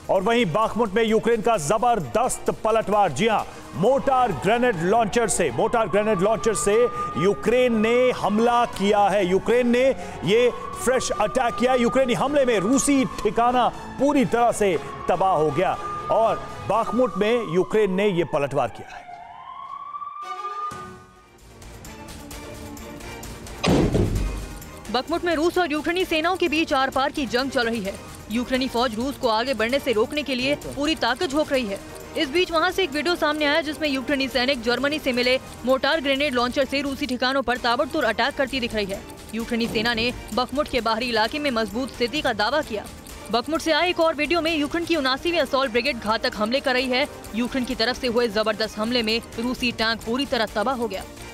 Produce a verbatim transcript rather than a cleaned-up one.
और वहीं बाखमुट में यूक्रेन का जबरदस्त पलटवार। जी हां, मोटार ग्रेनेड लॉन्चर से मोटार ग्रेनेड लॉन्चर से यूक्रेन ने हमला किया है। यूक्रेन ने ये फ्रेश अटैक किया। यूक्रेनी हमले में रूसी ठिकाना पूरी तरह से तबाह हो गया और बाखमुट में यूक्रेन ने ये पलटवार किया है। बाखमुट में रूस और यूक्रेनी सेनाओं के बीच आर पार की जंग चल रही है। यूक्रेनी फौज रूस को आगे बढ़ने से रोकने के लिए पूरी ताकत झोंक रही है। इस बीच वहां से एक वीडियो सामने आया जिसमें यूक्रेनी सैनिक जर्मनी से मिले मोटार ग्रेनेड लॉन्चर से रूसी ठिकानों पर ताबड़तोड़ अटैक करती दिख रही है। यूक्रेनी सेना ने बाखमुट के बाहरी इलाके में मजबूत स्थिति का दावा किया। बाखमुट से आए एक और वीडियो में यूक्रेन की उनासीवीं असॉल्ट ब्रिगेड घातक हमले कर रही है। यूक्रेन की तरफ से हुए जबरदस्त हमले में रूसी टैंक पूरी तरह तबाह हो गया।